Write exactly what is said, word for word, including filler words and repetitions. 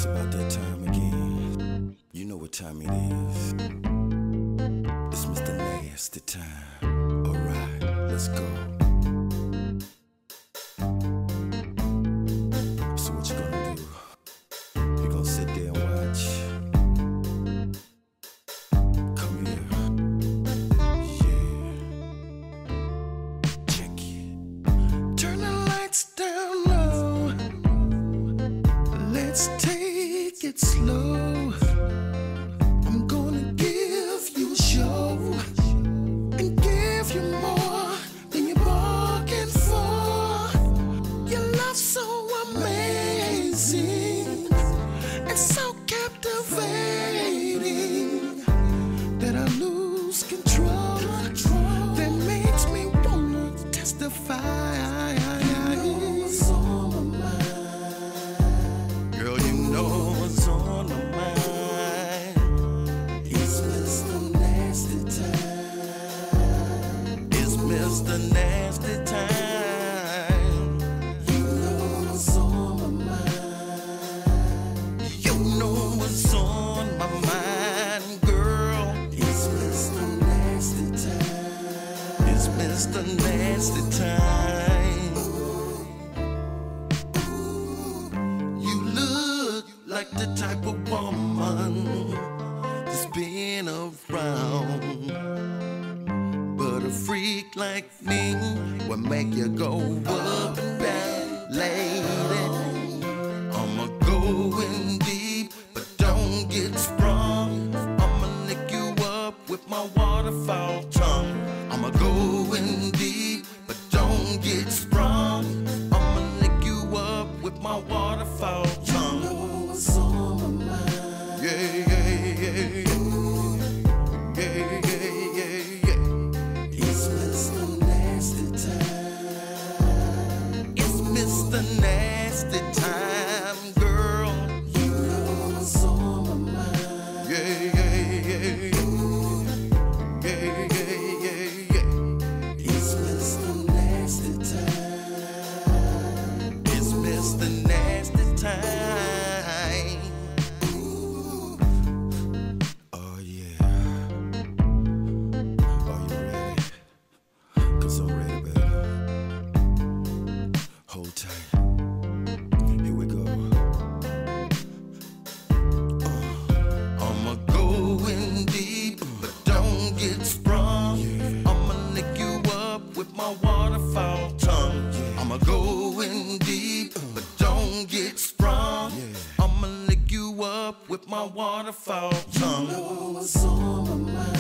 It's about that time again. You know what time it is. It's Mister Nasty time. Alright, let's go. So what you gonna do? You gonna sit there and watch? Come here. Yeah. Check it. Turn the lights down low. Let's take it slow. I'm gonna give you a show and give you more than you're bargained for. Your love's so amazing and so captivating that I lose control. That makes me wanna testify. What's on my mind? Girl, you know what's on my mind. It's Mister Nasty time. It's Mister Nasty time. You know what's on my mind. You know what's on my mind, girl. It's Mister Nasty time. It's Mister Nasty time. You look like the type of woman that's been around, but a freak like me will make you go up and down, lady. I'ma go in deep, but don't get sprung. I'ma lick you up with my waterfall tongue. I'ma go in deep, but don't get sprung. I'ma lick you up with my waterfall tongue. You know what's on my mind. Yeah, yeah, yeah, yeah. Yeah, yeah, yeah, yeah. It's Mister Nasty time. It's Mister Nasty time, girl. You know what's on my mind. Yeah, yeah, yeah, yeah. Yeah, yeah, yeah, yeah. It's Mister Nasty time. It's Mister Nasty time. Oh yeah. Are you ready? Cause I'm ready, baby. Hold tight. Here we go. Uh, I'ma go in deep, but don't get sprung. Yeah. I'ma lick you up with my waterfall tongue. Yeah. I'ma go in deep, but don't get sprung. Yeah. I'ma lick you up with my waterfall tongue. You know what's on my mind.